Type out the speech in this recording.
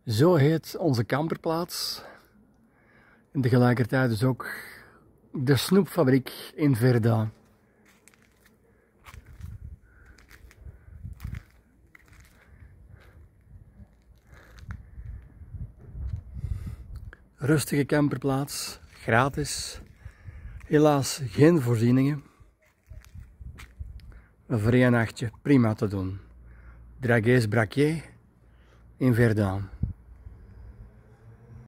Zo heet onze kamperplaats. En tegelijkertijd dus ook de snoepfabriek in Verda. Rustige kamperplaats, gratis. Helaas geen voorzieningen. Maar voor een nachtje prima te doen. Dragues Braquier in Verdun.